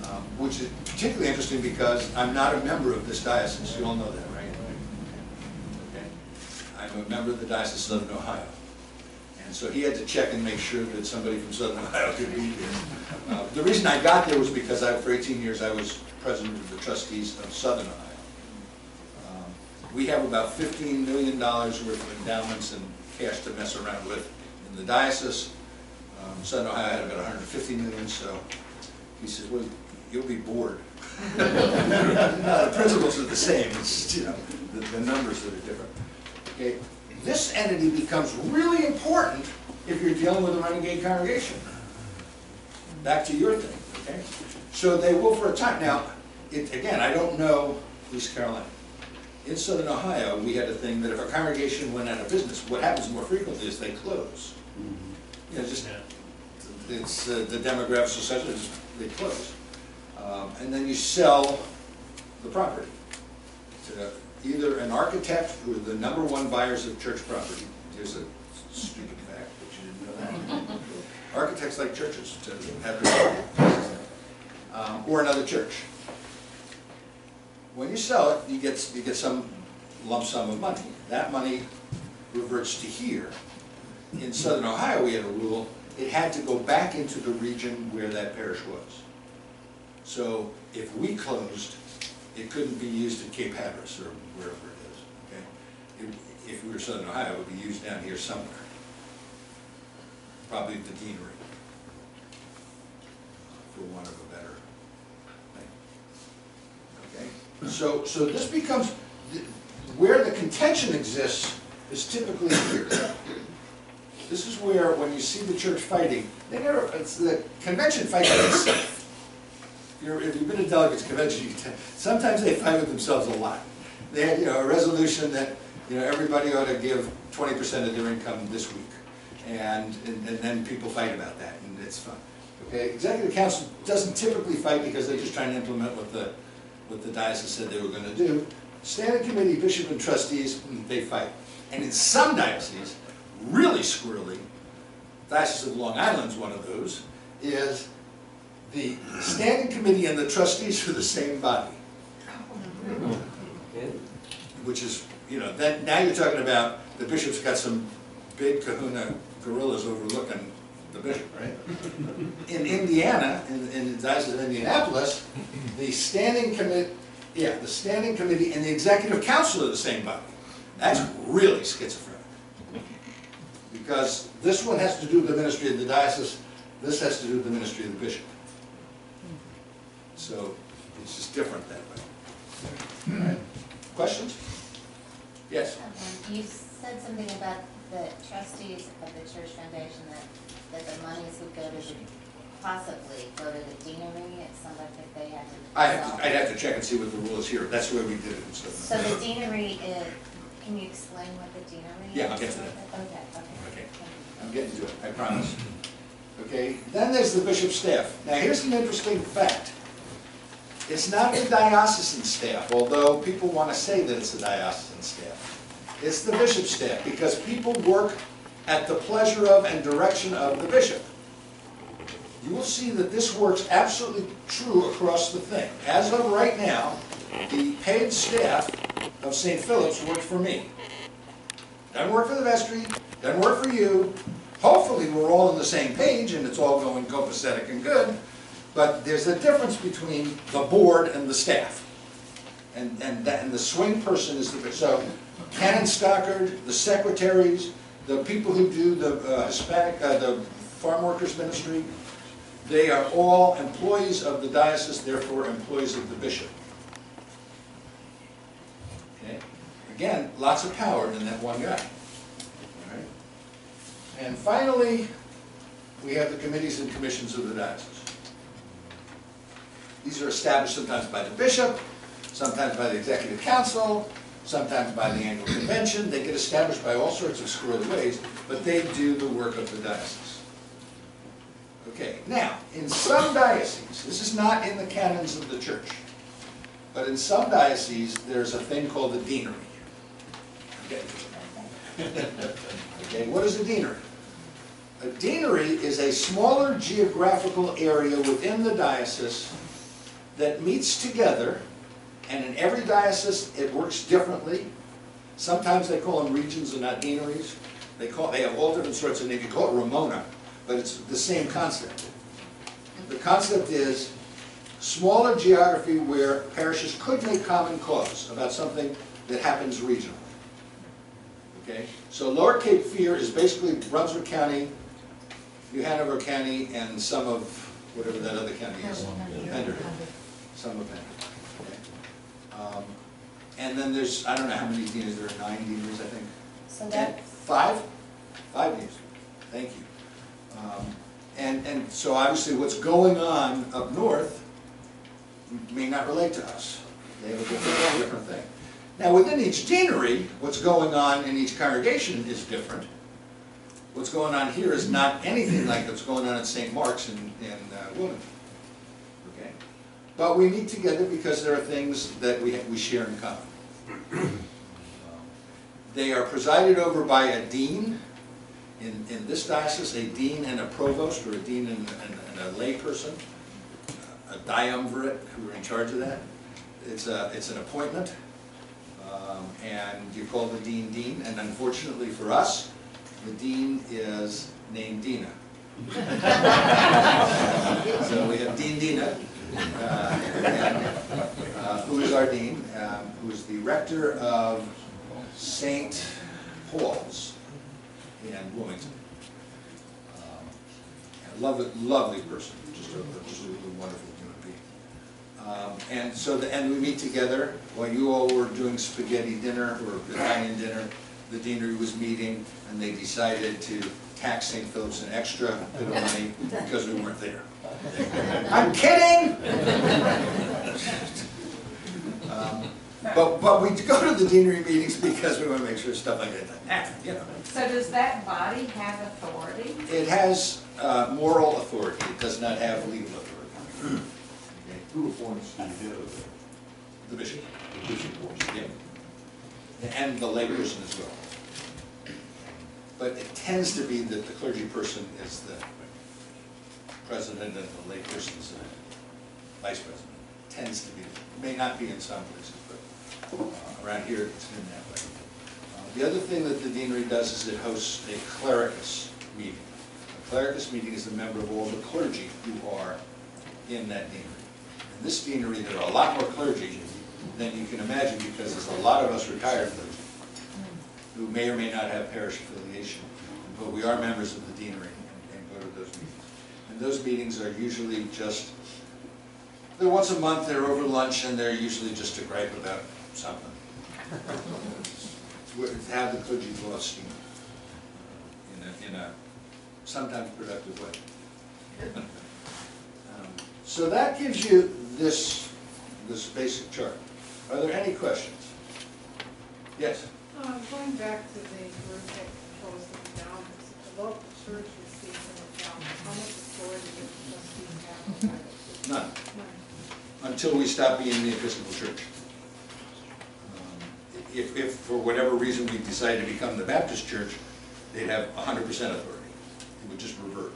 Um, which is particularly interesting because I'm not a member of this diocese, you all know that, right? Okay. I'm a member of the Diocese of Southern Ohio. And so he had to check and make sure that somebody from Southern Ohio could be here. Uh, the reason I got there was because I, for eighteen years I was president of the trustees of Southern Ohio. Um, we have about fifteen million dollars worth of endowments and cash to mess around with in the diocese. Um, Southern Ohio had about one hundred fifty million, so he says, well, you'll be bored. No, the principles are the same, it's just, you know, the, the numbers that are different. Okay, this entity becomes really important if you're dealing with a renegade congregation. Back to your thing, okay? So they will for a time. Now, it, again, I don't know East Carolina. In Southern Ohio, we had a thing that if a congregation went out of business, what happens more frequently is they close. You know, just, it's uh, the demographics are such that they close. Um, and then you sell the property to either an architect who are the number one buyers of church property. Here's a stupid fact, but you didn't know that. Architects like churches to have their property. Um, or another church. When you sell it, you get, you get some lump sum of money. That money reverts to here. In Southern Ohio, we had a rule, it had to go back into the region where that parish was. So if we closed, it couldn't be used at Cape Hatteras or wherever it is. Okay? It, if we were Southern Ohio, it would be used down here somewhere. Probably the deanery, for want of a better thing. Okay? So, so this becomes, where the contention exists is typically here. This is where, when you see the church fighting, they never, it's the convention fighting itself. If, you're, if you've been to delegates convention, you can, sometimes they fight with themselves a lot. They had, you know, a resolution that, you know, everybody ought to give twenty percent of their income this week. And, and, and then people fight about that, and it's fun. Okay, Executive Council doesn't typically fight because they're just trying to implement what the, what the diocese said they were going to do. Standing Committee, Bishop, and Trustees, they fight. And in some dioceses, really squirrely, Diocese of Long Island's one of those, is the Standing Committee and the Trustees are the same body. Which is, you know, then now you're talking about the bishop's got some big kahuna gorillas overlooking the bishop, right? In Indiana, in, in the Diocese of Indianapolis, the Standing Committee, yeah, the Standing Committee and the Executive Council are the same body. That's really schizophrenic. Because this one has to do with the ministry of the diocese, this has to do with the ministry of the bishop. So it's just different that way. All right. Questions? Yes? Um, you said something about the trustees of the church foundation that, that the monies would go to the, possibly go to the deanery. It sounded like they had to. I have to, I'd have to check and see what the rule is here. That's where we did it. So, so the deanery is, can you explain what the deanery is? Yeah, I'll get to that. Okay, okay. Okay. I'm getting to it, I promise. Okay, then there's the bishop's staff. Now here's an interesting fact. It's not the diocesan staff, although people want to say that it's the diocesan staff. It's the bishop's staff, because people work at the pleasure of and direction of the bishop. You will see that this works absolutely true across the thing. As of right now, the paid staff of Saint Philip's work for me. Doesn't work for the vestry, doesn't work for you. Hopefully we're all on the same page and it's all going copacetic and good, but there's a difference between the board and the staff. And, and, that, and the swing person is the, so Canon Stockard, the secretaries, the people who do the uh, Hispanic, uh, the farm workers ministry, they are all employees of the diocese, therefore employees of the bishop. Okay? Again, lots of power in that one guy. All right? And finally, we have the committees and commissions of the diocese. These are established sometimes by the bishop, sometimes by the executive council, sometimes by the annual convention. They get established by all sorts of squirrely ways, but they do the work of the diocese. Okay, now, in some dioceses, this is not in the canons of the church, but in some dioceses, there's a thing called the deanery. Okay, okay, what is a deanery? A deanery is a smaller geographical area within the diocese that meets together, and in every diocese it works differently. Sometimes they call them regions and not deaneries. They call, they have all different sorts of names. You call it Ramona, but it's the same concept. The concept is smaller geography where parishes could make common cause about something that happens regionally. Okay? So Lower Cape Fear is basically Brunswick County, New Hanover County, and some of whatever that other county is. Pender. Some of Pender. Okay? Um, and then there's, I don't know how many deaneries, there are nine deaneries, I think. So And that, Five? Five deaneries. Thank you. Um, and, and so obviously what's going on up north may not relate to us. They have a different, different thing. Now within each deanery, what's going on in each congregation is different. What's going on here is not anything like what's going on at Saint Mark's in, in uh, Wilmington. Okay? But we meet together because there are things that we, we share in common. Um, they are presided over by a dean. In, in this diocese, a dean and a provost, or a dean and, and, and a lay person, a diumvirate who are in charge of that. It's, a, it's an appointment, um, and you call the dean dean, and unfortunately for us, the dean is named Dina. So we have Dean Dina, uh, and, uh, who is our dean, um, who is the rector of Saint Paul's in Wilmington. Um, a lovely, lovely person, just a, just a wonderful human being. Um, and so, the, and we meet together while you all were doing spaghetti dinner or Italian dinner. The deanery was meeting, and they decided to tax Saint Philip's an extra bit of money because we weren't there. I'm kidding. um, But, but we go to the deanery meetings because we want to make sure stuff like that doesn't happen, you know. So does that body have authority? It has uh, moral authority, it does not have legal authority. Okay. Who appoints the head of it? The bishop, The bishop appoints. yeah. And the layperson as well. But it tends to be that the clergy person is the president and the layperson is the vice president. Tends to be, may not be in some places, but uh, around here it's been that way. Uh, the other thing that the deanery does is it hosts a clericus meeting. A clericus meeting is a member of all the clergy who are in that deanery. In this deanery, there are a lot more clergy than you can imagine because there's a lot of us retired clergy who may or may not have parish affiliation, but we are members of the deanery and, and go to those meetings. And those meetings are usually just, they're once a month, they're over lunch, and they're usually just to gripe about something. It's how the clergy draw steam in a, in a sometimes productive way. um, so that gives you this, this basic chart. Are there any questions? Yes? Uh, going back to the group that controls the endowments, if the local church receives an endowment, how much authority does the trustee have over it? None. None. Until we stop being the Episcopal Church. Um, if, if for whatever reason we decide to become the Baptist Church, they'd have one hundred percent authority. It would just revert.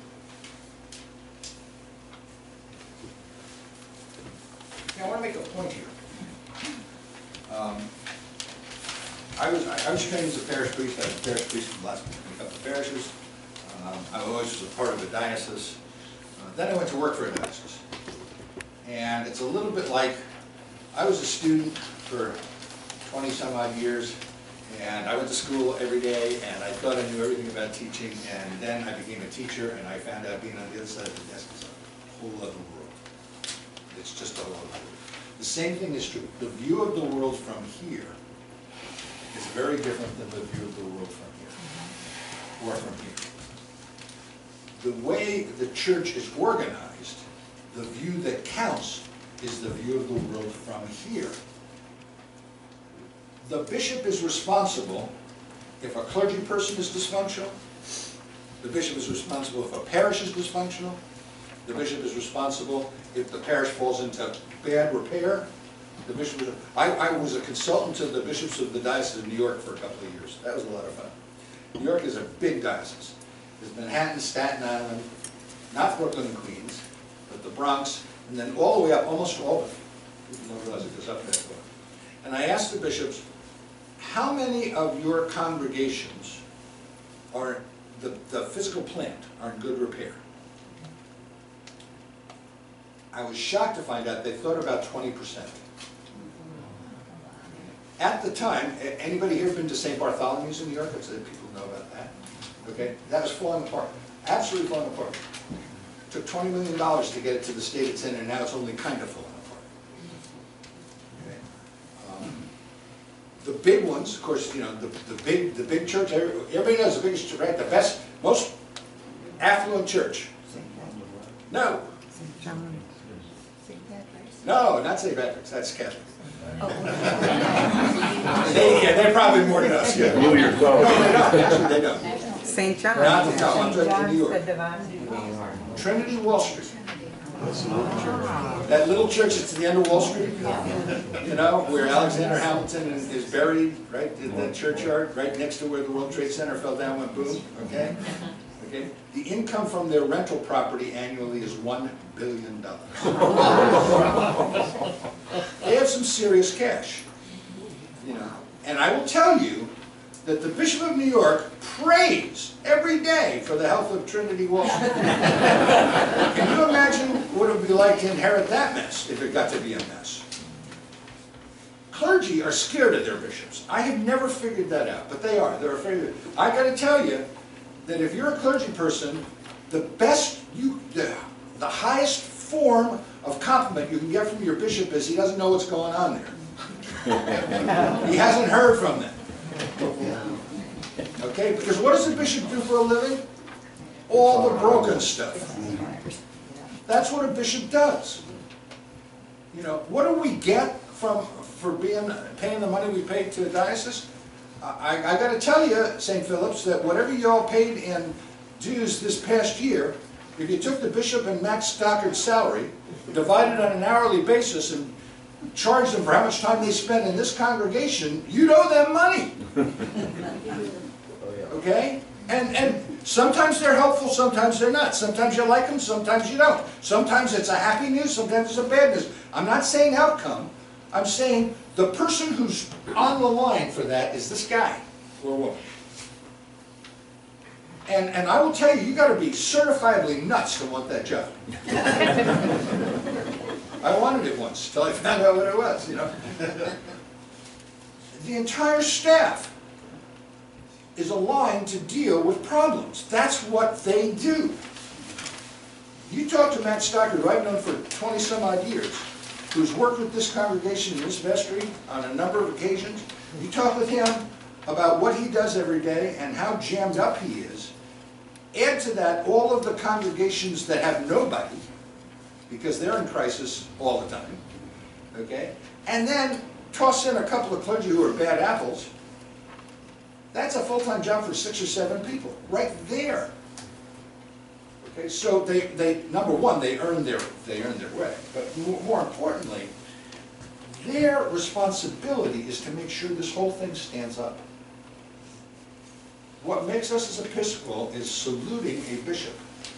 Now, I want to make a point here. Um, I was I was trained as a parish priest. I was a parish priest for the last couple of parishes. Um, I always was a part of a diocese. Uh, then I went to work for a diocese. And it's a little bit like, I was a student for twenty some odd years, and I went to school every day, and I thought I knew everything about teaching, and then I became a teacher, and I found out being on the other side of the desk is a whole other world. It's just a whole other world. The same thing is true. The view of the world from here is very different than the view of the world from here, or from here. The way the church is organized, the view that counts is the view of the world from here. The bishop is responsible if a clergy person is dysfunctional. The bishop is responsible if a parish is dysfunctional. The bishop is responsible if the parish falls into bad repair. The bishop is, I, I was a consultant to the bishops of the Diocese of New York for a couple of years. That was a lot of fun. New York is a big diocese. There's Manhattan, Staten Island, not Brooklyn and Queens, but the Bronx and then all the way up, almost to Albany. People don't realize it goes up that far. And I asked the bishops, how many of your congregations are, the, the physical plant are in good repair? I was shocked to find out they thought about twenty percent. At the time, a- anybody here been to Saint Bartholomew's in New York? I've said people know about that. Okay, that was falling apart, absolutely falling apart. Took twenty million dollars to get it to the state it's in, and now it's only kind of falling apart. Okay. Um, The big ones, of course, you know, the, the big, the big church, every- everybody knows the biggest, church, right? The best, most affluent church. No, no, not Saint Patrick's, that's Catholic. They, yeah, they're probably more than us, yeah. You yourself. No, they don't, actually, they don't. Saint John. Not the top, I'm talking New York. The divine. Trinity Wall Street. That little church that's at the end of Wall Street, you know, where Alexander Hamilton is is buried, right, in the churchyard, right next to where the World Trade Center fell down, went boom, okay? Okay, the income from their rental property annually is one billion dollars. They have some serious cash, you know, and I will tell you that the Bishop of New York prays every day for the health of Trinity Wall Street. Can you imagine what it would be like to inherit that mess if it got to be a mess? Clergy are scared of their bishops. I have never figured that out, but they are. They're afraid of it. I got to tell you that if you're a clergy person, the best you, the, the highest form of compliment you can get from your bishop is he doesn't know what's going on there. He hasn't heard from them. Okay, because what does a bishop do for a living? All the broken stuff. That's what a bishop does. You know, what do we get from for being paying the money we pay to a diocese? I, I got to tell you, Saint Philip's, that whatever you all paid in dues this past year, if you took the bishop and Matt Stockard's salary, divided on an hourly basis, and charged them for how much time they spent in this congregation, you'd owe them money. Okay? And, and sometimes they're helpful, sometimes they're not. Sometimes you like them, sometimes you don't. Sometimes it's a happy news, sometimes it's a bad news. I'm not saying outcome. I'm saying the person who's on the line for that is this guy or woman. And, and I will tell you, you got to be certifiably nuts to want that job. I wanted it once, till I found out what it was, you know. The entire staff is aligned to deal with problems. That's what they do. You talk to Matt Stockard, who I've known for twenty some odd years, who's worked with this congregation in this vestry on a number of occasions. You talk with him about what he does every day and how jammed up he is. Add to that all of the congregations that have nobody, because they're in crisis all the time, okay? And then toss in a couple of clergy who are bad apples. That's a full-time job for six or seven people, right there. Okay, so they, they number one, they earn their, they earn their way. But more, more importantly, their responsibility is to make sure this whole thing stands up. What makes us as Episcopal is saluting a bishop.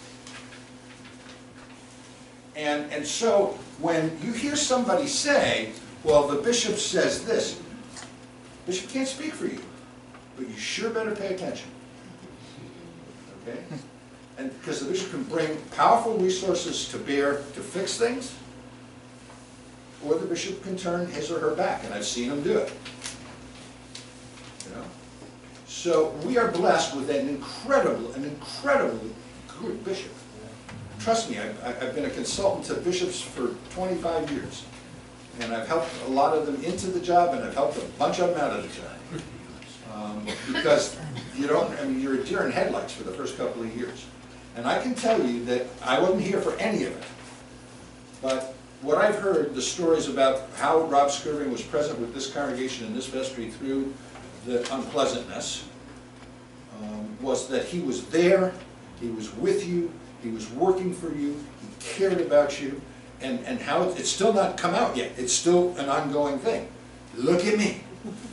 And, and so when you hear somebody say, well, the bishop says this, bishop can't speak for you, but you sure better pay attention. Okay? And because the bishop can bring powerful resources to bear to fix things, or the bishop can turn his or her back, and I've seen him do it. You know? So we are blessed with an incredible, an incredibly good bishop. Trust me, I've, I've been a consultant to bishops for twenty-five years. And I've helped a lot of them into the job, and I've helped a bunch of them out of the job. Um, because you don't, I mean, you're a deer in headlights for the first couple of years. And I can tell you that I wasn't here for any of it. But what I've heard, the stories about how Rob Skirving was present with this congregation in this vestry through the unpleasantness, um, was that he was there, he was with you, he was working for you, he cared about you, and, and how it, it's still not come out yet. It's still an ongoing thing. Look at me.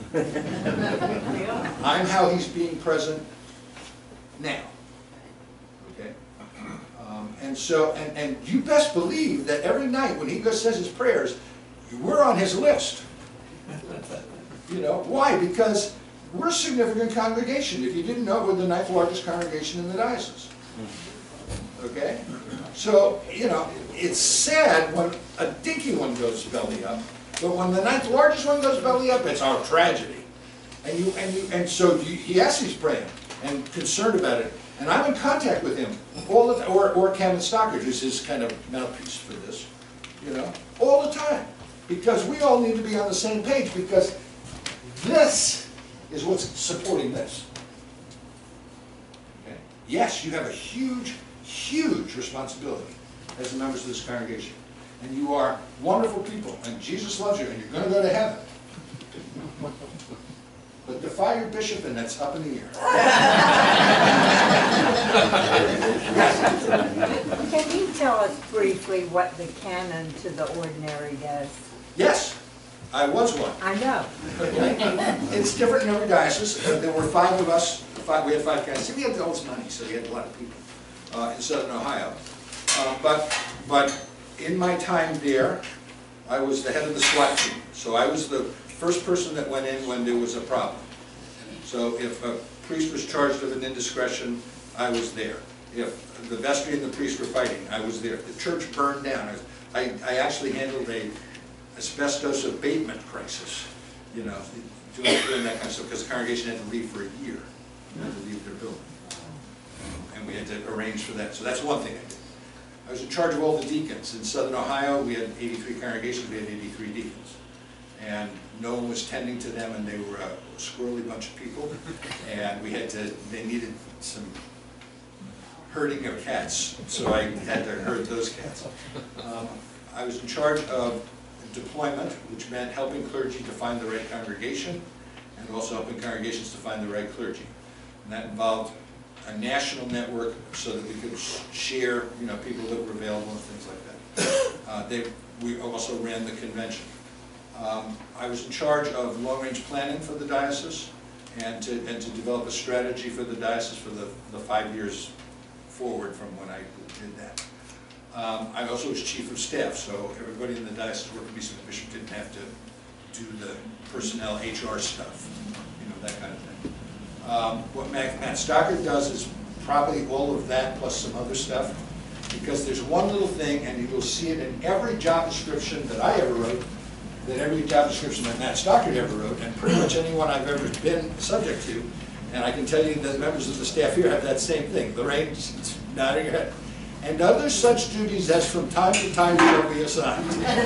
I'm how he's being present now. Okay? Um, And so, and, and you best believe that every night when he goes says his prayers, we're on his list. You know, why? Because we're a significant congregation. If you didn't know, we're the ninth largest congregation in the diocese. Okay? So, you know, it's sad when a dinky one goes belly up, but when the ninth largest one goes belly up, it's our tragedy. And you, and you, and so you, yes, he's praying and concerned about it. And I'm in contact with him all the time, or, or Canon Stockard, who's his kind of mouthpiece for this, you know, all the time. Because we all need to be on the same page, because this is what's supporting this. Okay? Yes, you have a huge, huge responsibility as the members of this congregation. And you are wonderful people, and Jesus loves you, and you're going to go to heaven. But defy your bishop, and that's up in the air. Can you tell us briefly what the canon to the ordinary does? Yes, I was one. I know. Okay. It's different in every diocese. Uh, there were five of us. Five, we had five guys. We had the most money, so we had a lot of people uh, in Southern Ohio. Uh, but, but in my time there, I was the head of the SWAT team. So I was the first person that went in when there was a problem. So if a priest was charged of an indiscretion, I was there. If the vestry and the priest were fighting, I was there. If the church burned down, I, was, I, I actually handled a asbestos abatement crisis, you know, doing, doing that kind of stuff, because the congregation had to leave for a year. They had to leave their building. And we had to arrange for that. So that's one thing I did. I was in charge of all the deacons. In Southern Ohio, we had eighty-three congregations, we had eighty-three deacons. And no one was tending to them, and they were a squirrely bunch of people. And we had to, they needed some herding of cats, so I had to herd those cats. Um, I was in charge of deployment, which meant helping clergy to find the right congregation, and also helping congregations to find the right clergy. And that involved a national network so that we could share, you know, people that were available and things like that. Uh, they, we also ran the convention. Um, I was in charge of long-range planning for the diocese, and to, and to develop a strategy for the diocese for the, the five years forward from when I did that. Um, I also was chief of staff, so everybody in the diocese worked with me, so the bishop didn't have to do the personnel H R stuff, you know, that kind of thing. Um, what Matt, Matt Stockard does is probably all of that plus some other stuff, because there's one little thing, and you will see it in every job description that I ever wrote, that every job description that Matt Stockard ever wrote, and pretty much anyone I've ever been subject to, and I can tell you that members of the staff here have that same thing. Lorraine, just nodding her head. And other such duties as from time to time shall be assigned.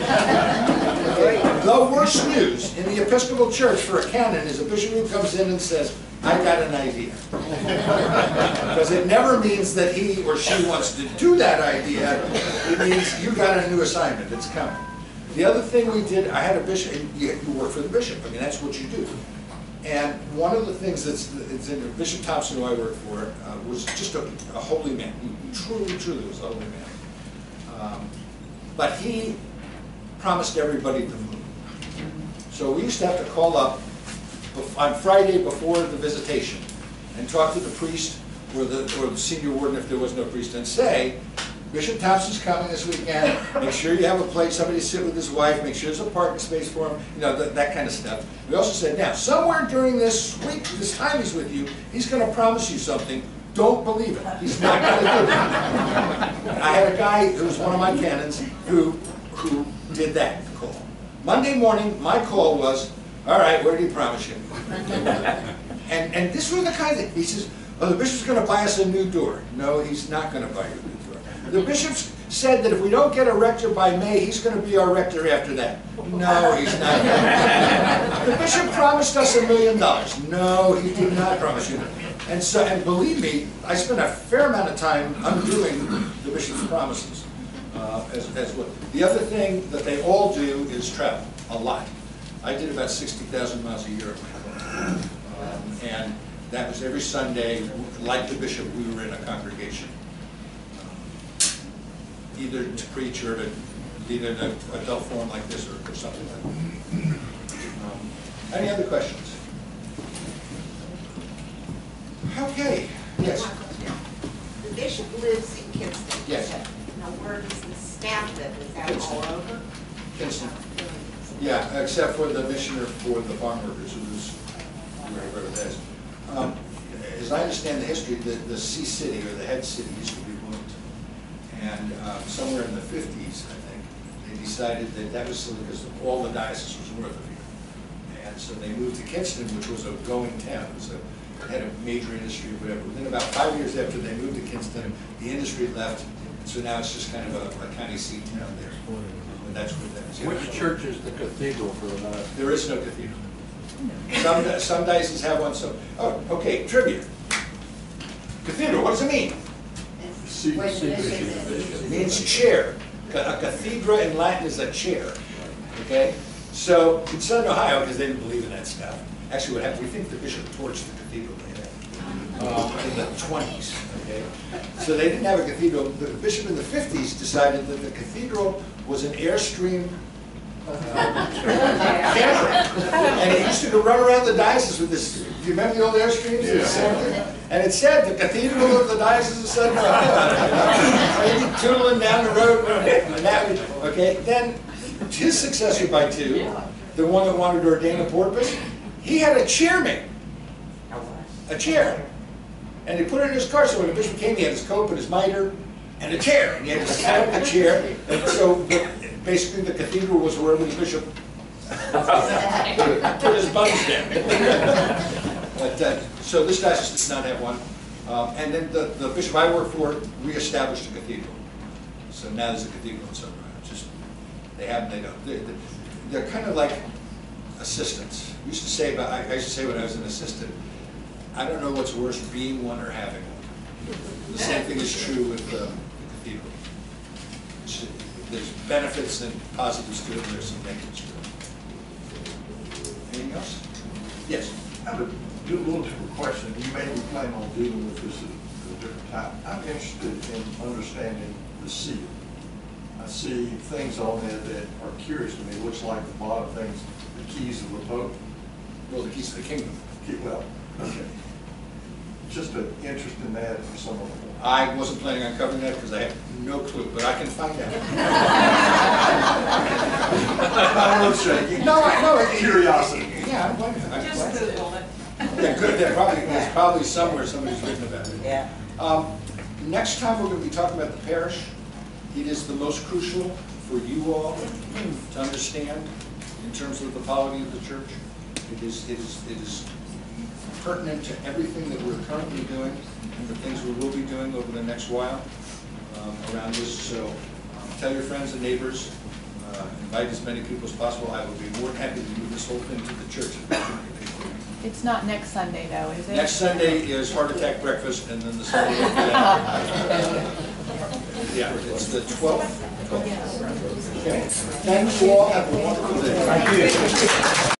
Okay. The worst news in the Episcopal Church for a canon is a bishop who comes in and says, I got an idea. Because it never means that he or she wants to do that idea. It means you got a new assignment, it's coming. The other thing we did, I had a bishop, you, you work for the bishop, I mean, that's what you do. And one of the things that's, that's in Bishop Thompson, who I worked for, uh, was just a, a holy man. He truly, truly was a holy man. Um, but he promised everybody the moon. So we used to have to call up on Friday before the visitation and talk to the priest or the, or the senior warden if there was no priest and say, Bishop Thompson's coming this weekend, make sure you have a place, somebody to sit with his wife, make sure there's a parking space for him, you know, th that kind of stuff. We also said, now, somewhere during this week, this time he's with you, he's going to promise you something, don't believe it. He's not going to do it. I had a guy who was one of my canons who, who did that call. Monday morning, my call was, all right, where did he promise you? and, and this was the kind of, he says, oh, the bishop's going to buy us a new door. No, he's not going to buy you a new door. The bishop said that if we don't get a rector by May, he's going to be our rector after that. No, he's not. The bishop promised us a million dollars. No, he did not promise you that. And so, and believe me, I spent a fair amount of time undoing the bishop's promises. Uh, as, as what. The other thing that they all do is travel, a lot. I did about sixty thousand miles a year of my life. Um, and that was every Sunday, like the bishop, we were in a congregation. Either to preach or to lead in an adult forum like this or, or something like that. Um, any other questions? Okay, yes. The bishop lives in Kinston. Yes. staffed it, is that all over? Kinston. Yeah, except for the missioner for the farm workers, who's wherever it is. Um, As I understand the history, the, the sea city, or the head city, used to be Bloomington. And um, somewhere in the fifties, I think, they decided that that was silly because all the diocese was north of here. And so they moved to Kinston, which was a going town. It was a, had a major industry or whatever. Within about five years after they moved to Kinston, the industry left. So now it's just kind of a, a county seat town there. And that's what that is. Which church is the cathedral for the diocese? There is no cathedral. Some, some dioceses have one, so, oh, okay, trivia. Cathedral, what does it mean? See- Where the see- bishop see- is. It means chair. A cathedra in Latin is a chair, okay? So in Southern Ohio, because they didn't believe in that stuff, actually what happened, we think the bishop torched the cathedral there, um, in the twenties, okay? So they didn't have a cathedral. The bishop in the fifties decided that the cathedral was an Airstream camper. And he used to go run around the diocese with this, do you remember the old Airstreams? Yeah. And it said, the cathedral of the diocese of Southern Ohio. Maybe tootling down the road, and that would, okay, then his successor by two, the one that wanted to ordain a board bishop, he had a chairman, a chair. And he put it in his car, so when the bishop came, he had his coat and his mitre and a chair, and he had to sit up the chair. And so the, basically the cathedral was wherever the bishop put his buns down. But, uh, so this diocese does not have one. Um, and then the, the bishop I work for reestablished a cathedral. So now there's a cathedral in Southern Ohio. Just, they have, they don't. They're, they're kind of like assistants. We used to say about, I used to say when I was an assistant, I don't know what's worse, being one or having one. The same thing is true with uh, the cathedral. It's, there's benefits and positives to it, and there's some negatives to it. Anything else? Yes? I have a do a little different question. You may be planning on dealing with this at a different time. I'm interested in understanding the seal. I see things on there that are curious to me. It looks like the bottom things, the keys of the Pope. Well, the keys to the kingdom. Keep well. Okay. Just an interest in that for some of them. I wasn't planning on covering that because I have no clue, but I can find out. I'm not shaking. No, I know. it- Curiosity. Yeah, I'm glad. I'm Just glad. Google it. Yeah, good. There probably, there's probably somewhere somebody's written about it. Yeah. Um, next time we're going to be talking about the parish. It is the most crucial for you all to understand in terms of the polity of the church. It is, it is, it is pertinent to everything that we're currently doing and the things we will be doing over the next while um, around this. So um, tell your friends and neighbors, uh, invite as many people as possible. I would be more than happy to move this whole thing to the church. It's not next Sunday though, is it? Next Sunday is heart attack breakfast, and then the Sunday after that. Yeah, it's the twelfth. Okay. Thank you all. Have a wonderful day. Thank you.